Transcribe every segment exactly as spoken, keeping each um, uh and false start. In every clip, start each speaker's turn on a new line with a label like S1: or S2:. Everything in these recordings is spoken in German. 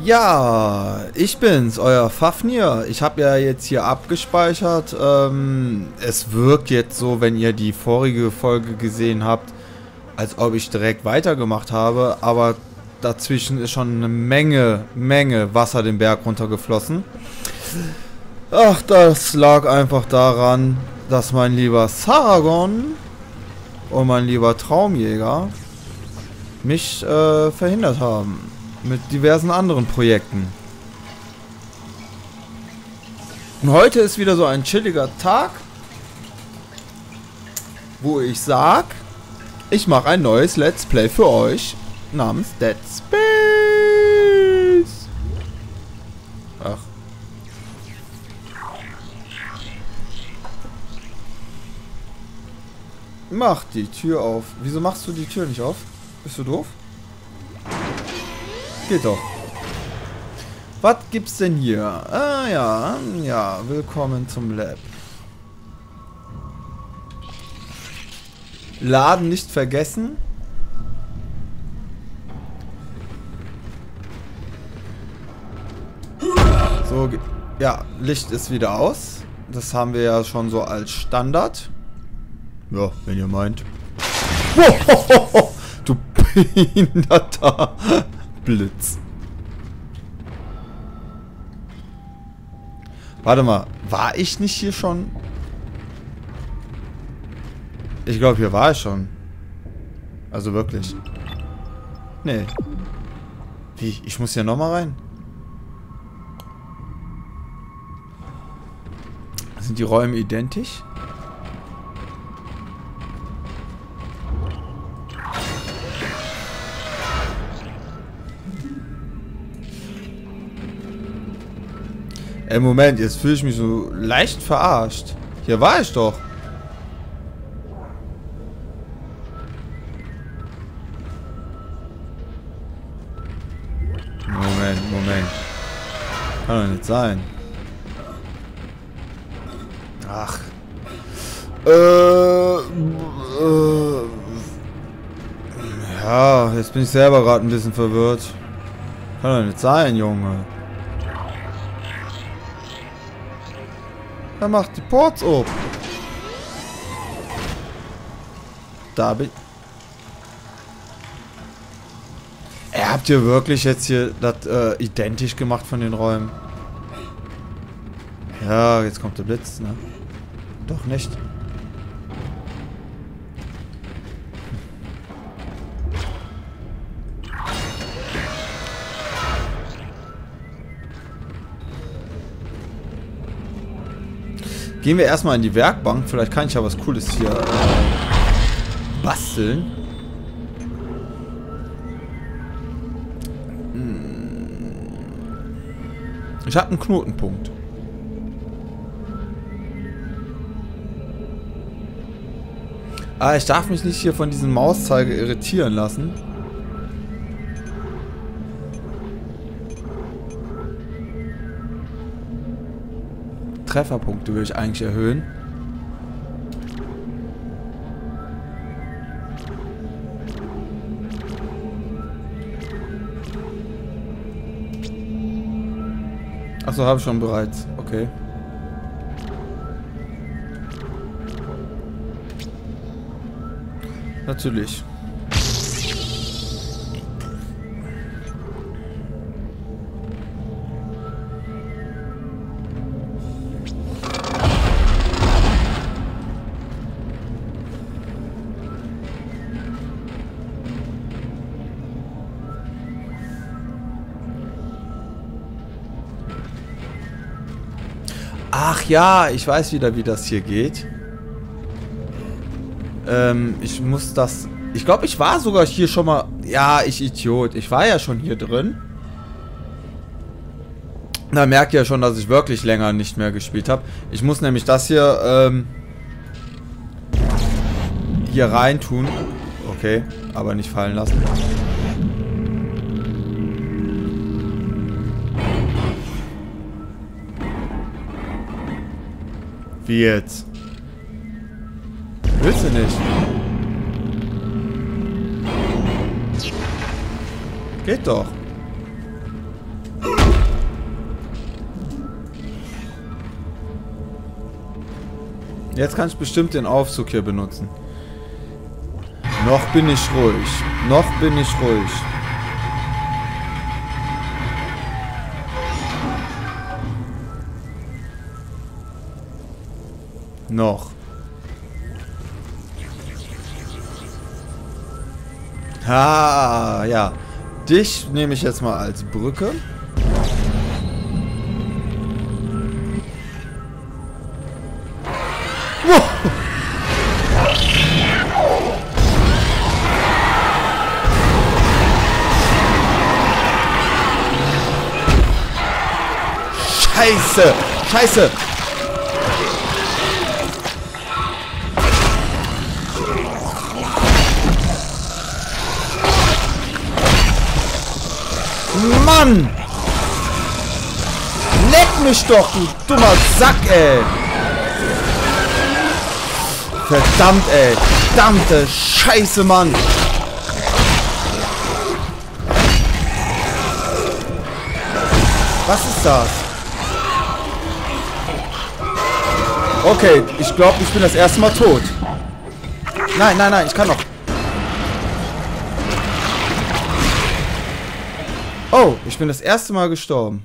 S1: Ja, ich bin's, euer Fafnir. Ich habe ja jetzt hier abgespeichert. Ähm, es wirkt jetzt so, wenn ihr die vorige Folge gesehen habt, als ob ich direkt weitergemacht habe. Aber dazwischen ist schon eine Menge, Menge Wasser den Berg runtergeflossen. Ach, das lag einfach daran, dass mein lieber Saragon und mein lieber Traumjäger mich äh, verhindert haben. Mit diversen anderen Projekten. Und heute ist wieder so ein chilliger Tag, wo ich sag, ich mache ein neues Let's Play für euch namens Dead Space. Ach. Mach die Tür auf. Wieso machst du die Tür nicht auf? Bist du doof? Geht doch. Was gibt's denn hier? Ah ja, ja, willkommen zum Lab. Laden nicht vergessen. So, ja, Licht ist wieder aus. Das haben wir ja schon so als Standard. Ja, wenn ihr meint. Du behinderter Blitz. Warte mal, war ich nicht hier schon? Ich glaube, hier war ich schon. Also wirklich. Nee. Wie? Ich muss hier nochmal rein? Sind die Räume identisch? Ey, Moment, jetzt fühle ich mich so leicht verarscht. Hier war ich doch. Moment, Moment. Kann doch nicht sein. Ach. Äh, äh. Ja, jetzt bin ich selber gerade ein bisschen verwirrt. Kann doch nicht sein, Junge. Er macht die Ports auf. Da bin ich. Er habt ihr wirklich jetzt hier das äh, identisch gemacht von den Räumen? Ja, jetzt kommt der Blitz, ne? Doch nicht. Gehen wir erstmal in die Werkbank. Vielleicht kann ich ja was Cooles hier äh, basteln. Ich habe einen Knotenpunkt. Ah, ich darf mich nicht hier von diesem Mauszeiger irritieren lassen. Trefferpunkte will ich eigentlich erhöhen. Achso, habe ich schon bereits. Okay. Natürlich. Ach ja, ich weiß wieder, wie das hier geht. Ähm, ich muss das... Ich glaube, ich war sogar hier schon mal... Ja, ich Idiot. Ich war ja schon hier drin. Da merkt ihr ja schon, dass ich wirklich länger nicht mehr gespielt habe. Ich muss nämlich das hier, ähm... hier rein tun. Okay, aber nicht fallen lassen. Wie jetzt? Willst du nicht? Geht doch. Jetzt kann ich bestimmt den Aufzug hier benutzen. Noch bin ich ruhig. Noch bin ich ruhig. Noch. Ah, ja. Dich nehme ich jetzt mal als Brücke. Wow. Scheiße! Scheiße! Mann! Leck mich doch, du dummer Sack, ey! Verdammt, ey! Verdammte Scheiße, Mann! Was ist das? Okay, ich glaube, ich bin das erste Mal tot. Nein, nein, nein, ich kann noch. Oh, ich bin das erste Mal gestorben.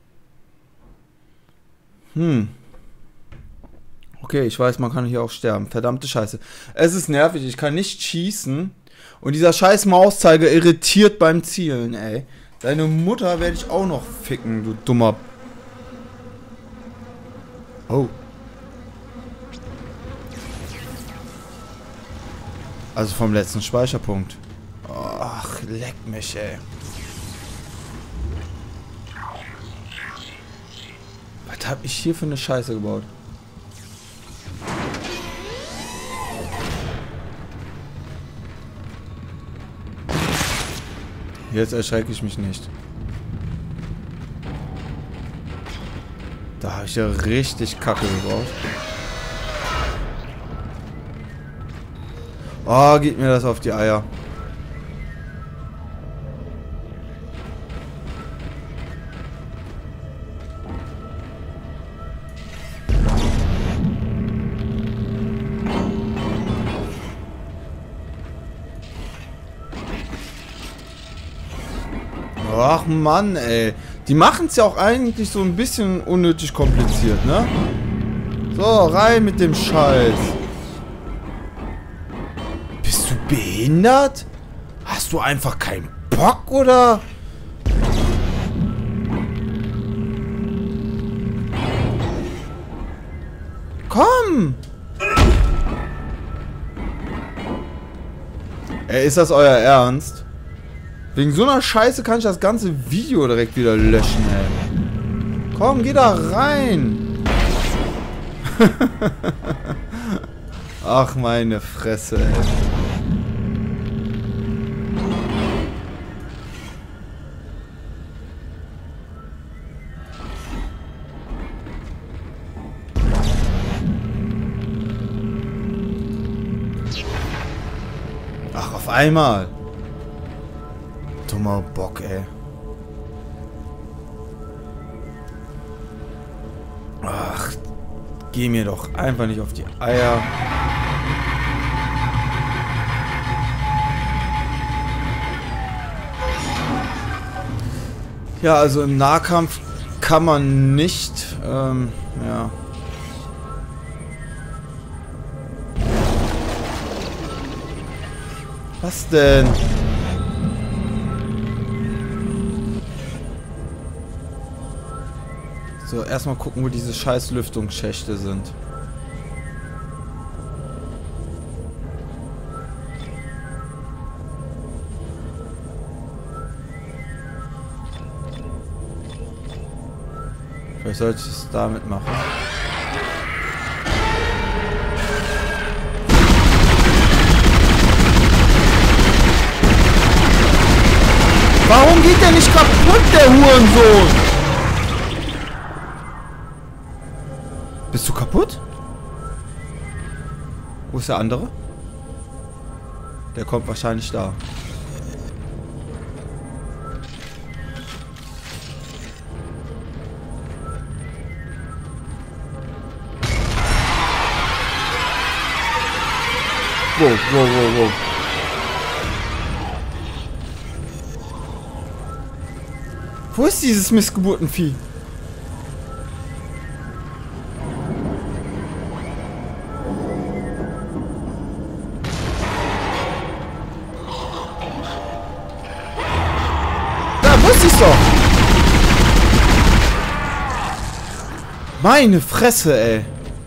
S1: Hm. Okay, ich weiß, man kann hier auch sterben. Verdammte Scheiße. Es ist nervig, ich kann nicht schießen. Und dieser scheiß Mauszeiger irritiert beim Zielen, ey. Deine Mutter werde ich auch noch ficken, du dummer... Oh. Also vom letzten Speicherpunkt. Ach, leck mich, ey. Was hab ich hier für eine Scheiße gebaut? Jetzt erschrecke ich mich nicht. Da habe ich ja richtig Kacke gebaut. Oh, geht mir das auf die Eier. Ach Mann, ey. Die machen es ja auch eigentlich so ein bisschen unnötig kompliziert, ne? So, rein mit dem Scheiß. Bist du behindert? Hast du einfach keinen Bock, oder? Komm! Ey, ist das euer Ernst? Wegen so einer Scheiße kann ich das ganze Video direkt wieder löschen, ey. Komm, geh da rein. Ach, meine Fresse, ey. Ach, auf einmal. Dummer Bock, ey. Ach, geh mir doch einfach nicht auf die Eier. Ja, also im Nahkampf kann man nicht, ähm, ja. Was denn? So, erstmal gucken, wo diese scheiß Lüftungsschächte sind. Vielleicht sollte ich es damit machen. Warum geht der nicht kaputt, der Hurensohn? Bist du kaputt? Wo ist der andere? Der kommt wahrscheinlich da. wow, wow, wow, wow. Wo ist dieses Missgeburtenvieh? Da wusste ich's doch! Meine Fresse, ey!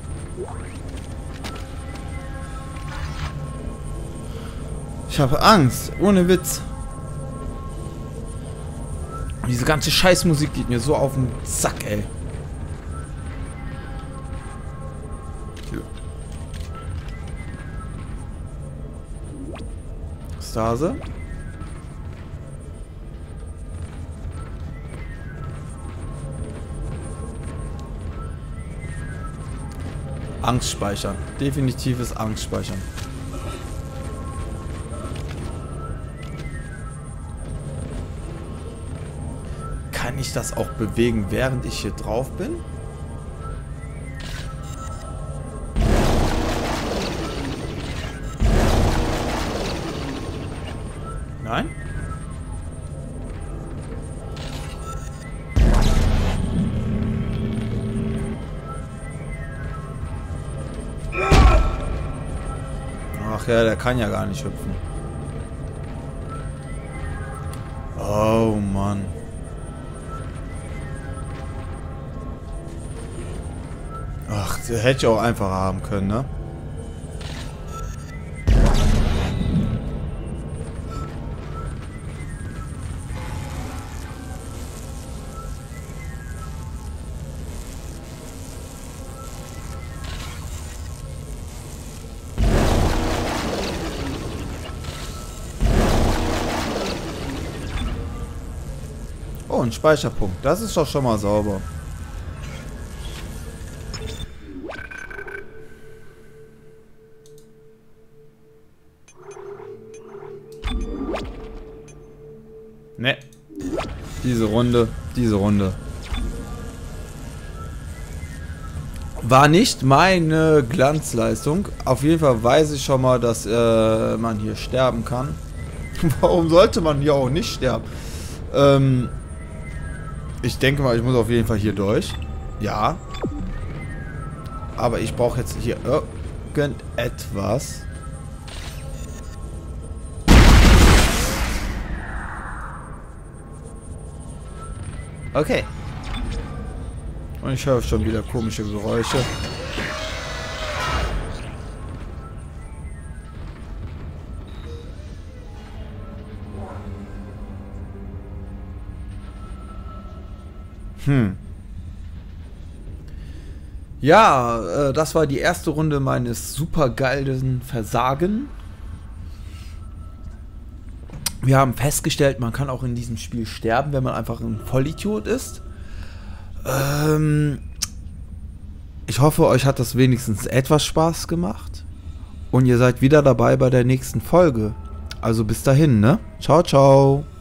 S1: Ich habe Angst, ohne Witz. Diese ganze Scheißmusik geht mir so auf den Sack, ey. Stase. Angst speichern. Definitives Angst speichern. Kann ich das auch bewegen, während ich hier drauf bin? Nein? Ach ja, der kann ja gar nicht hüpfen. Oh Mann. Ach, das hätte ich auch einfacher haben können, ne? Oh, ein Speicherpunkt. Das ist doch schon mal sauber. Ne. Diese Runde, diese Runde. War nicht meine Glanzleistung. Auf jeden Fall weiß ich schon mal, dass äh, man hier sterben kann. Warum sollte man hier auch nicht sterben? Ähm, ich denke mal, ich muss auf jeden Fall hier durch. Ja. Aber ich brauche jetzt hier irgendetwas. Okay. Und ich höre schon wieder komische Geräusche. Hm. Ja, äh, das war die erste Runde meines supergeilen Versagen. Wir haben festgestellt, man kann auch in diesem Spiel sterben, wenn man einfach ein Vollidiot ist. Ähm, ich hoffe, euch hat das wenigstens etwas Spaß gemacht. Und ihr seid wieder dabei bei der nächsten Folge. Also bis dahin, ne? Ciao, ciao.